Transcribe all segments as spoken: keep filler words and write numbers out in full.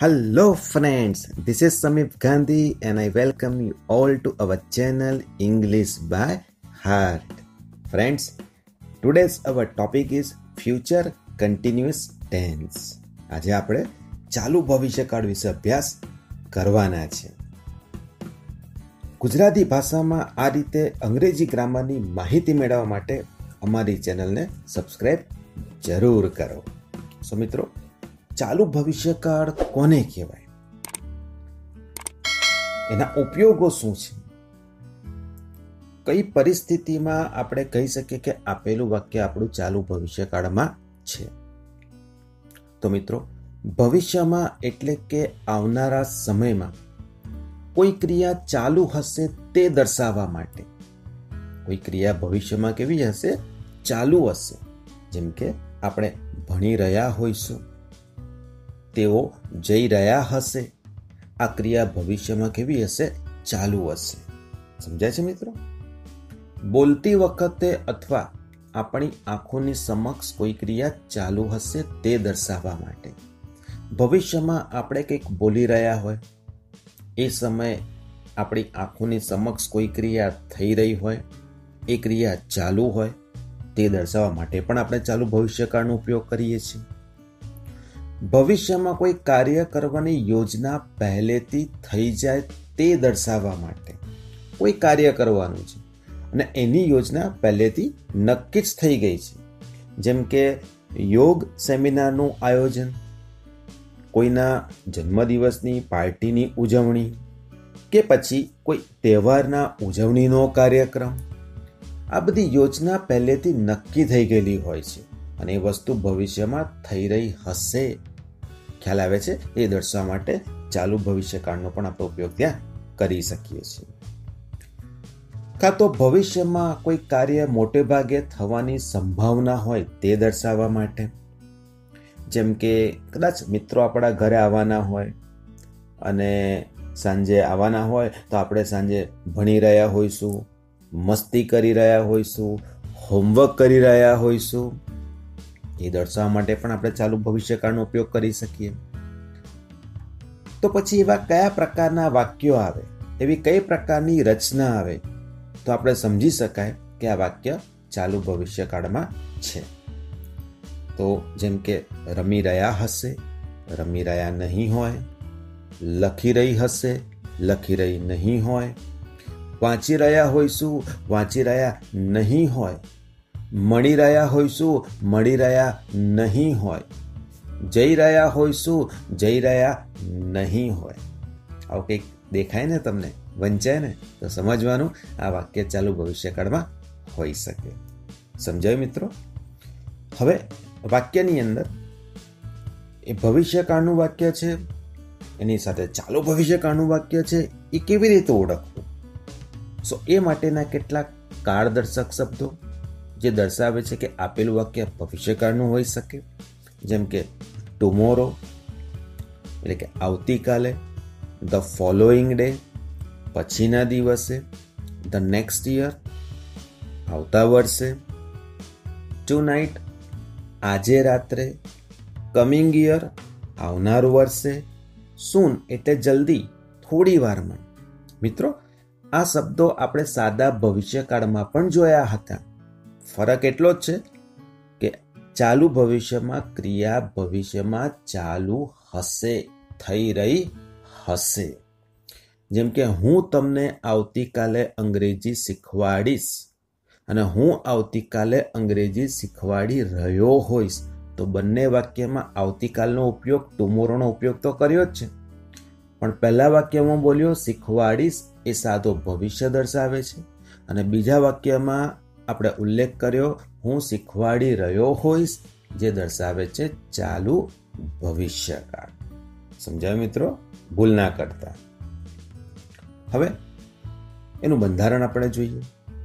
Hello, friends. This is Samip Gandhi, and I welcome you all to our channel English by Heart. Friends, today's our topic is future continuous tense. આજે આપણે ચાલુ ભવિષ્યકાળ વિશે અભ્યાસ કરવાના છે. ગુજરાતી ભાષામાં આ રીતે અંગ્રેજી ગ્રામરની માહિતી મેળવવા માટે અમારી ચેનલને સબસ્ક્રાઇબ જરૂર કરો. સો મિત્રો, ચાલુ ભવિષ્યકાળ કોને કહેવાય, એના ઉપયોગો શું છે, કઈ પરિસ્થિતિમાં આપણે કહી શકીએ કે આપેલું વાક્ય આપણું ચાલુ ભવિષ્યકાળમાં છે. તો મિત્રો, ભવિષ્યમાં એટલે કે આવનારા સમયમાં કોઈ ક્રિયા ચાલુ હશે તે દર્શાવવા માટે. કોઈ ક્રિયા ભવિષ્યમાં કેવી હશે? ચાલુ હશે. જેમ કે આપણે ભણી રહ્યા હોઈશું, તેઓ જઈ રહ્યા હશે. આ ક્રિયા ભવિષ્યમાં કેવી હશે? ચાલુ હશે. સમજાય છે મિત્રો? બોલતી વખતે અથવા આપણી આંખોની સમક્ષ કોઈ ક્રિયા ચાલુ હશે તે દર્શાવવા માટે. ભવિષ્યમાં આપણે કંઈક બોલી રહ્યા હોય, એ સમયે આપણી આંખોની સમક્ષ કોઈ ક્રિયા થઈ રહી હોય, એ ક્રિયા ચાલુ હોય, તે દર્શાવવા માટે પણ આપણે ચાલુ ભવિષ્યકાળનો ઉપયોગ કરીએ છીએ. ભવિષ્યમાં કોઈ કાર્ય કરવાની યોજના પહેલેથી થઈ જાય તે દર્શાવવા માટે. કોઈ કાર્ય કરવાનું છે અને એની યોજના પહેલેથી નક્કી જ થઈ ગઈ છે. જેમ કે યોગ સેમિનારનું આયોજન, કોઈના જન્મદિવસની પાર્ટીની ઉજવણી, કે પછી કોઈ તહેવારના ઉજવણીનો કાર્યક્રમ. આ બધી યોજના પહેલેથી નક્કી થઈ ગયેલી હોય છે અને એ વસ્તુ ભવિષ્યમાં થઈ રહી હશે, ખ્યાલ આવે છે, એ દર્શાવવા માટે ચાલુ ભવિષ્યકાળનો પણ આપણે ઉપયોગ ત્યાં કરી શકીએ છીએ. કાં તો ભવિષ્યમાં કોઈ કાર્ય મોટે ભાગે થવાની સંભાવના હોય તે દર્શાવવા માટે. જેમ કે કદાચ મિત્રો આપણા ઘરે આવવાના હોય અને સાંજે આવવાના હોય તો આપણે સાંજે ભણી રહ્યા હોઈશું, મસ્તી કરી રહ્યા હોઈશું, હોમવર્ક કરી રહ્યા હોઈશું. એ દર્શાવવા માટે પણ આપણે ચાલુ ભવિષ્યકાળનો ઉપયોગ કરી શકીએ. તો પછી એવા કયા પ્રકારના વાક્યો આવે, એવી કઈ પ્રકારની રચના આવે તો આપણે સમજી શકાય કે આ વાક્ય ચાલુ ભવિષ્યકાળમાં છે. તો જેમ કે રમી રહ્યા હશે, રમી રહ્યા નહીં હોય. લખી રહી હશે, લખી રહી નહીં હોય. વાંચી રહ્યા હોઈશું, વાંચી રહ્યા નહીં હોય. મળી રહ્યા હોઈશું, મળી રહ્યા નહીં હોય. જઈ રહ્યા હોઈશું, જઈ રહ્યા નહીં હોય. આવું કંઈક દેખાય ને તમને, વંચાય ને, તો સમજવાનું આ વાક્ય ચાલુ ભવિષ્યકાળમાં હોઈ શકે. સમજાયું મિત્રો? હવે વાક્યની અંદર એ ભવિષ્યકાળનું વાક્ય છે, એની સાથે ચાલુ ભવિષ્યકાળનું વાક્ય છે, એ કેવી રીતે ઓળખવું? સો એ માટેના કેટલાક કાળદર્શક શબ્દો જે દર્શાવે છે કે આપેલું વાક્ય ભવિષ્યકાળનું હોઈ શકે. જેમ કે ટુમોરો એટલે કે આવતીકાલે, ધ ફોલોઈંગ ડે પછીના દિવસે, ધ નેક્સ્ટ યર આવતા વર્ષે, ટુ નાઇટ આજે રાત્રે, કમિંગ યર આવનાર વર્ષે, સૂન એટલે જલ્દી, થોડી વારમાં. મિત્રો, આ શબ્દો આપણે સાદા ભવિષ્યકાળમાં પણ જોયા હતા. ફરક એટલો જ છે કે ચાલુ ભવિષ્યમાં ક્રિયા ભવિષ્યમાં ચાલુ હશે, થઈ રહી હશે. જેમ કે હું તમને આવતીકાલે અંગ્રેજી શીખવાડીશ અને હું આવતીકાલે અંગ્રેજી શીખવાડી રહ્યો હોઈશ. તો બંને વાક્યમાં આવતીકાલનો ઉપયોગ, ટુમોરોનો ઉપયોગ તો કર્યો જ છે, પણ પહેલા વાક્યમાં બોલ્યો શીખવાડીશ એ સાદો ભવિષ્ય દર્શાવે છે અને બીજા વાક્યમાં આપણે ઉલ્લેખ કર્યો હું શીખવાડી રહ્યો હોઈશ, જે દર્શાવે છે ચાલુ ભવિષ્યકાળ. સમજાયું મિત્રો? ભૂલ ના કરતા. હવે એનું બંધારણ આપણે જોઈએ.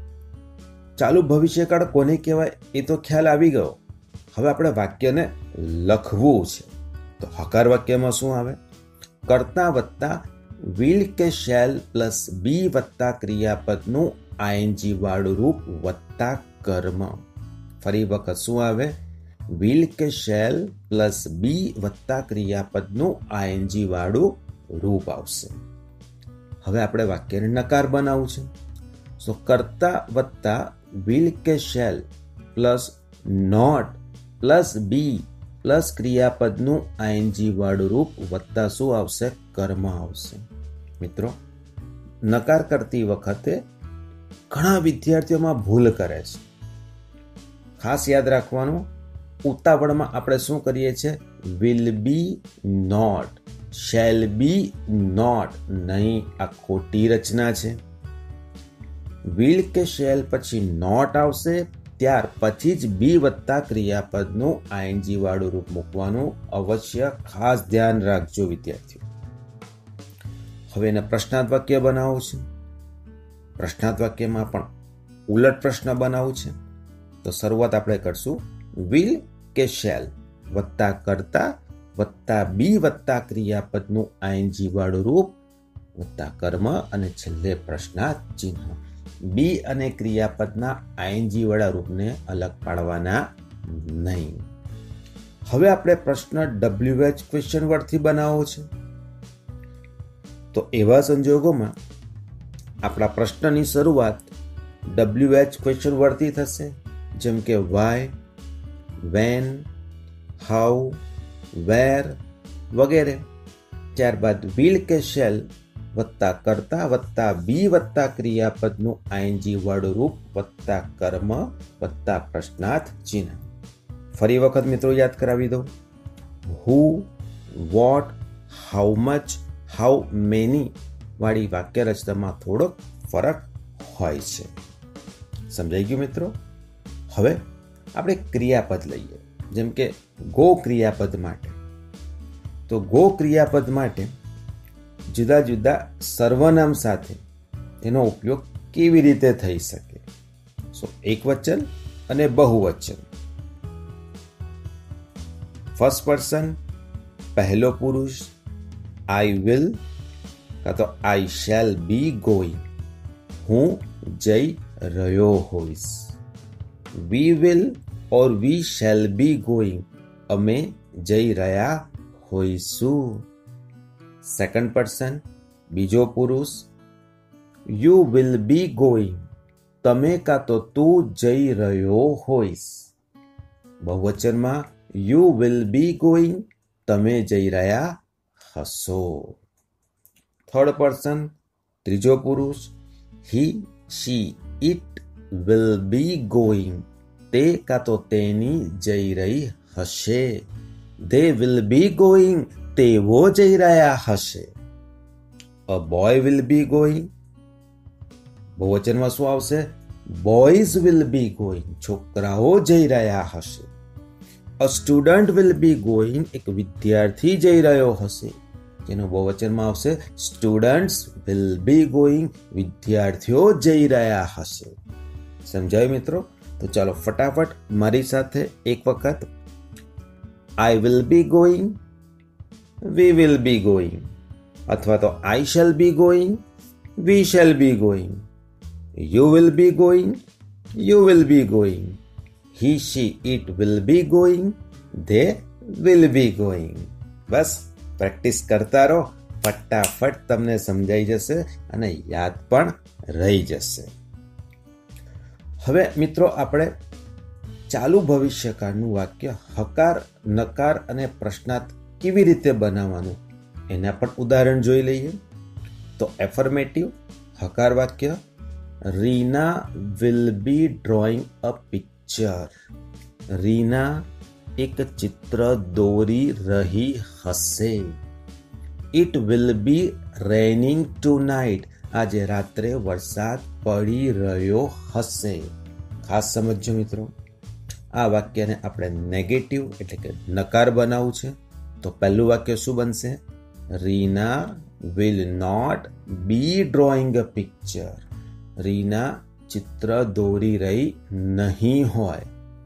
ચાલુ ભવિષ્યકાળ કોને કહેવાય એ તો ખ્યાલ આવી ગયો. હવે આપણે વાક્યને લખવું છે. તો હકાર વાક્યમાં શું આવે? કર્તા વત્તા વિલ કે શેલ પ્લસ બી વત્તા ક્રિયાપદનું આઈએનજી વાળું રૂપ વત્તા કર્મ. ફરી વખત શું આવે? વિલ કે શેલ પ્લસ બી વત્તા ક્રિયાપદનું આઈએનજી વાળું રૂપ આવશે. હવે આપણે વાક્યને નકાર બનાવવું છે. સો કર્તા વત્તા વિલ કે shall plus not plus be plus ક્રિયાપદનું આઈએનજી વાળું રૂપ વત્તા શું આવશે? કર્મ આવશે. મિત્રો, નકાર કરતી વખતે ઘણા વિદ્યાર્થીઓમાં ભૂલ કરે છે. ખાસ યાદ રાખવાનું, ઉતાવળમાં આપણે શું કરીએ છીએ? Will be not, shall be not. નહીં, આ ખોટી રચના છે. વિલ કે શેલ પછી નોટ આવશે, ત્યાર પછી જ બી વત્તા ક્રિયાપદનું આઈએનજી વાળું રૂપ મૂકવાનું. અવશ્ય ખાસ ધ્યાન રાખજો વિદ્યાર્થીઓ. હવે એને પ્રશ્નાર્થ વાક્ય બનાવવું છે. પ્રશ્નાર્થ વાક્યમાં પણ ઉલટ પ્રશ્ન બનાવવું છે. તો શરૂઆત આપણે કરશું વિલ કે શેલ વત્તા કર્તા વત્તા બી વત્તા ક્રિયાપદનું આઈએનજી વાળું રૂપ વત્તા કર્મ અને છેલ્લે પ્રશ્નાર્થ ચિહ્ન. બી અને ક્રિયાપદના આઈએનજી વાળા રૂપને અલગ પાડવાના નહીં. હવે આપણે પ્રશ્ન ડબલ્યુએચ ક્વેશ્ચન વર્ડથી બનાવવો છે. તો એવા સંજોગોમાં આપણા પ્રશ્નની શરૂઆત ડબલ્યુએચ ક્વેશ્ચન વર્ડથી થશે, જેમ કે વાય, વેન, હાઉ, વેર વગેરે. ત્યારબાદ વિલ કે શેલ વત્તા કર્તા વત્તા બી વત્તા ક્રિયાપદનું આઈએનજી વાળું રૂપ વત્તા કર્મ વત્તા પ્રશ્નાર્થ ચિહ્ન. ફરી વખત મિત્રો યાદ કરાવી દઉં. Who, what, how much, how many વાળી વાક્ય રચનામાં થોડોક ફરક હોય છે. સમજાઈ ગયું મિત્રો? હવે આપણે ક્રિયાપદ લઈએ, જેમ કે ગો ક્રિયાપદ માટે. તો ગો ક્રિયાપદ માટે જુદા જુદા સર્વનામ સાથે તેનો ઉપયોગ કેવી રીતે થઈ શકે? સો એકવચન અને બહુવચન. ફર્સ્ટ પર્સન પહેલો પુરુષ, આઈ વિલ કાં તો આઈ શેલ બી ગોઈંગ, હું જઈ રહ્યો હોઈશ. We will or we shall be going, અમે જઈ રહ્યા હોઈશું. સેકન્ડ પર્સન બીજો પુરુષ, યુ વિલ બી ગોઈંગ, તમે કાં તો તું જઈ રહ્યો હોઈશ. બહુવચનમાં યુ વિલ બી ગોઈંગ, તમે જઈ રહ્યા હશો. થર્ડ પર્સન ત્રીજો પુરુષ, he, she, it will be going, તે કાં તો તેની જઈ રહી હશે. ધે વિલ બી ગોઈંગ, તેઓ જઈ રહ્યા હશે. A boy will be going, બહુવચનમાં શું આવશે? બોયઝ વિલ બી ગોઈંગ, છોકરાઓ જઈ રહ્યા હશે. A student will be going, એક વિદ્યાર્થી જઈ રહ્યો હશે. જેનું બહુવચનમાં આવશે સ્ટુડન્ટ્સ વિલ બી ગોઈંગ, વિદ્યાર્થીઓ જઈ રહ્યા હશે. સમજાયું મિત્રો? તો ચાલો ફટાફટ મારી સાથે એક વખત. I will be going, we will be going, અથવા તો I shall be going, we shall be going. You will be going, you will be going. He, she, it will be going, they will be going. બસ practice કરતા રહો, ફટાફટ તમને સમજાઈ જશે અને યાદ પણ રહી જશે. હવે મિત્રો આપણે ચાલુ ભવિષ્યકાળનું વાક્ય હકાર, નકાર અને પ્રશ્નાર્થ કેવી રીતે બનાવવાનું એના પણ ઉદાહરણ જોઈ લઈએ. તો એફર્મેટિવ હકાર વાક્ય, Reena will be drawing a picture. Reena એક ચિત્ર દોરી રહી હશે. It will be raining tonight, આજે રાત્રે વરસાદ પડી રહ્યો હશે. ખાસ સમજો મિત્રો, આ વાક્યને આપણે નેગેટિવ એટલે કે નકાર બનાવવું છે. તો પહેલું વાક્ય શું બનશે? Reena will not be drawing a picture. Reena ચિત્ર દોરી રહી નહીં હોય.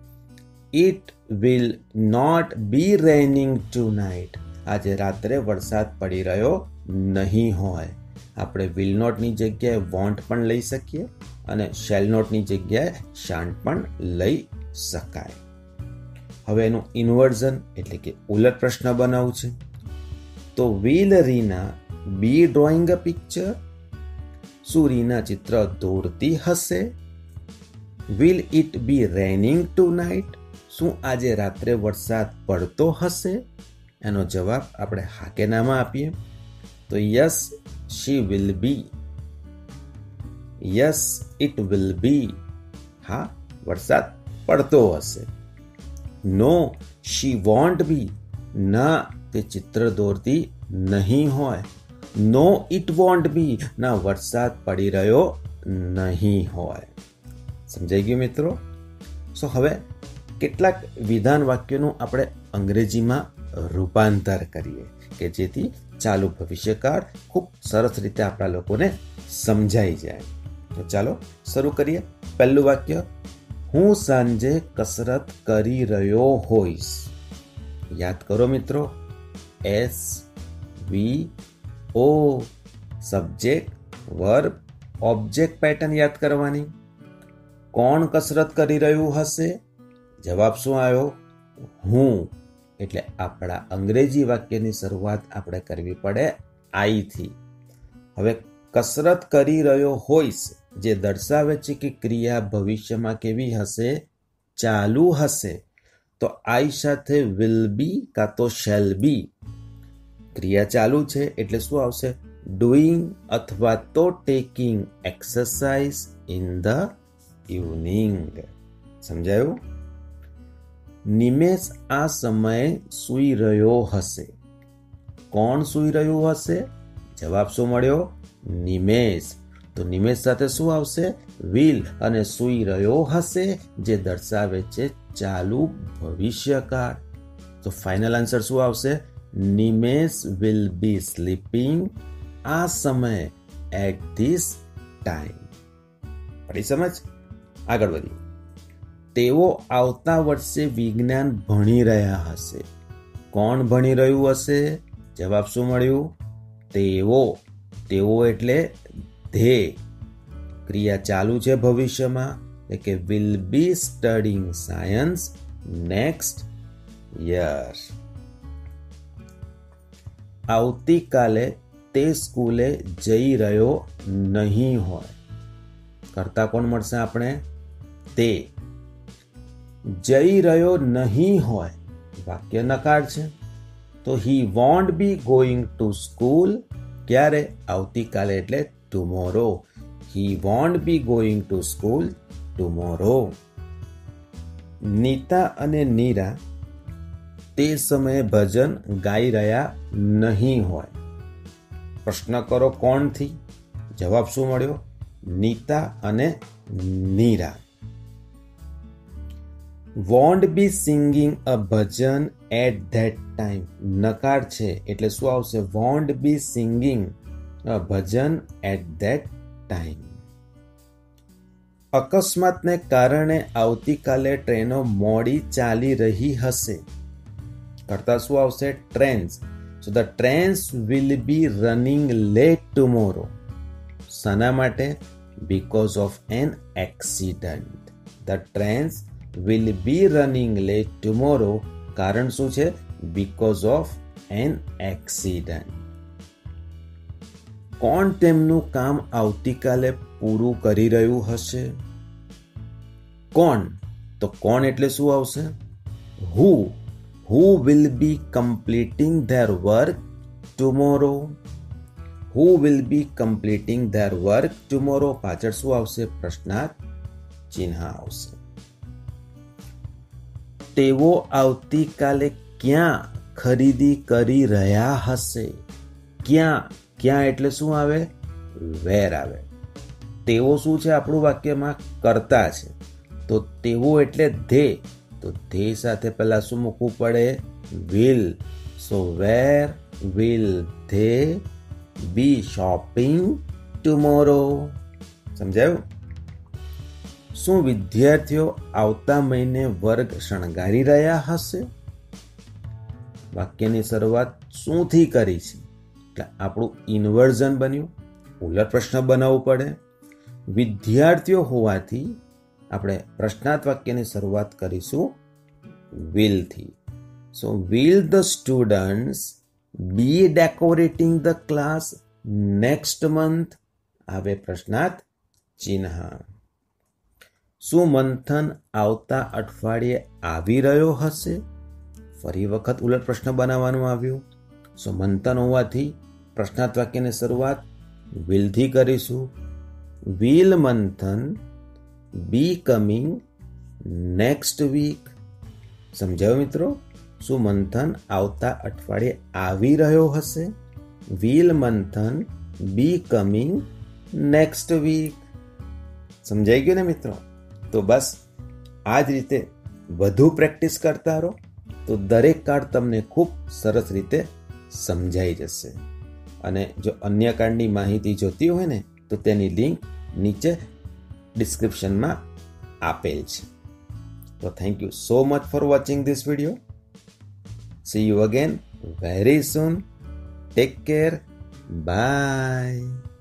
It will not be raining tonight, આજે રાત્રે વરસાદ પડી રહ્યો નહીં હોય. આપણે વિલ નોટની જગ્યાએ વોન્ટ પણ લઈ શકીએ અને શેલ નોટની જગ્યાએ શાન્ટ પણ લઈ શકાય. હવે એનું ઇન્વર્ઝન એટલે કે ઉલટ પ્રશ્ન બનાવવું છે. તો will Reena be drawing a picture? શું રીના ચિત્ર દોરતી હશે? Will it be raining tonight? શું આજે રાત્રે વરસાદ પડતો હશે? એનો જવાબ આપણે હા કે નામાં આપીએ તો yes she will be. Yes it will be. હા, વરસાદ પડતો હશે. No she won't be. ના, તે ચિત્ર દોરતી નહીં હોય. No it won't be. ના, વરસાદ પડી રહ્યો નહીં હોય. સમજાઈ ગયું મિત્રો? સો હવે કેટલાક વિધાન વાક્યોનું આપણે અંગ્રેજીમાં રૂપાંતર કરીએ કે જેથી ચાલુ ભવિષ્યકાળ ખૂબ સરસ રીતે આપણા લોકોને સમજાઈ જાય. તો ચાલો શરૂ કરીએ. પહેલું વાક્ય, હું સાંજે કસરત કરી રહ્યો હોઈશ. યાદ કરો મિત્રો, S V O subject verb object pattern યાદ કરવાની. કોણ કસરત કરી રહ્યું હશે? જવાબ શું આવ્યો? હું. એટલે આપણા અંગ્રેજી વાક્યની શરૂઆત આપણે કરવી પડે આઈ થી. હવે કસરત કરી રહ્યો હોઈશ જે દર્શાવે છે કે ક્રિયા ભવિષ્યમાં કેવી હશે? ચાલુ હશે. તો આઈ સાથે વિલ બી કાં તો શેલ બી. ક્રિયા ચાલુ છે એટલે શું આવશે? ડુઈંગ અથવા તો taking exercise in the evening. સમજાયું? નિમેશ આ સમયે સૂઈ રહ્યો હશે. કોણ સૂઈ રહ્યું હશે? જવાબ શું મળ્યો? નિમેશ. તો નિમેશ સાથે શું આવશે? વિલ અને સૂઈ રહ્યો હશે જે દર્શાવે છે ચાલુ ભવિષ્યકાળ. તો ફાઇનલ આન્સર શું આવશે? નિમેશ વિલ બી સ્લીપિંગ આ સમયે એટ ધીસ ટાઈમ. પડી સમજ? આગળ વધીએ. તેઓ આવતા વર્ષે વિજ્ઞાન ભણી રહ્યા હશે. કોણ ભણી રહ્યું હશે? જવાબ શું મળ્યું? તેઓ. તેઓ એટલે ધે. ક્રિયા ચાલુ છે ભવિષ્યમાં એટલે કે will be studying science next year. આવતીકાલે તે સ્કૂલે જઈ રહ્યો નહીં હોય. કરતા કોણ મળશે આપણે? તે. જઈ રહ્યો નહીં હોય વાક્ય નકાર છે. તો he won't be going to school. ક્યારે? આવતીકાલે એટલે tomorrow. He won't be going to school tomorrow. Neeta અને નીરા તે સમયે ભજન ગાઈ રહ્યા નહીં હોય. પ્રશ્ન કરો કોણથી? જવાબ શું મળ્યો? નીતા અને Neera. Won't be singing a bhajan at that time. નકાર છે એટલે શું આવશે? Won't be singing a bhajan at that time. અકસ્માતને કારણે આવતીકાલે ટ્રેનો મોડી ચાલી રહી હશે. કરતા શું આવશે? Trains. So the trains will be running late tomorrow. શાના માટે? Because of an accident. The trains will be running late tomorrow. કારણ શું છે? because of an accident. કોણ તેમનું કામ આવતીકાલે પૂરું કરી રહ્યું હશે? કોણ? તો કોણ એટલે શું આવશે? who. who will be completing their work tomorrow. who will be completing their work tomorrow. પાછળ શું આવશે? પ્રશ્નાર્થ ચિહ્ન આવશે. તેઓ આવતીકાલે ક્યાં ખરીદી કરી રહ્યા હશે? ક્યાં? ક્યાં એટલે શું આવે? વેર આવે. તેઓ શું છે આપણું વાક્યમાં? કરતા છે. તો તેઓ એટલે ધે. તો ધે સાથે પહેલા શું મૂકવું પડે? Will. So where will they be shopping tomorrow. સમજાયું? શું વિદ્યાર્થીઓ આવતા મહિને વર્ગ શણગારી રહ્યા હશે? વાક્યની શરૂઆત શુંથી કરી છે એટલે આપણું ઇન્વર્ઝન બન્યું. ઉલટ પ્રશ્ન બનાવવું પડે. વિદ્યાર્થીઓ હોવાથી આપણે પ્રશ્નાર્થ વાક્યની શરૂઆત કરીશું વિલથી. So will the students be decorating the class next month? આવે પ્રશ્નાર્થ ચિહ્ન. શું મંથન આવતા અઠવાડિયે આવી રહ્યો હશે? ફરી વખત ઉલટ પ્રશ્ન બનાવવાનું આવ્યું. સો મંથન હોવાથી પ્રશ્નાર્થ વાક્યની શરૂઆત વિલથી કરીશું. Will Manthan be coming next week? સમજાયો મિત્રો? શું મંથન આવતા અઠવાડિયે આવી રહ્યો હશે? Will Manthan be coming next week? સમજાઈ ગયું ને મિત્રો? તો બસ આ જ રીતે વધુ પ્રેક્ટિસ કરતા રહો તો દરેક કાર્ડ તમને ખૂબ સરસ રીતે સમજાઈ જશે. અને જો અન્ય કાર્ડની માહિતી જોતી હોય ને તો તેની લિંક નીચે ડિસ્ક્રિપ્શનમાં આપેલ છે. તો thank you so much for watching this video. See you again very soon. Take care. By.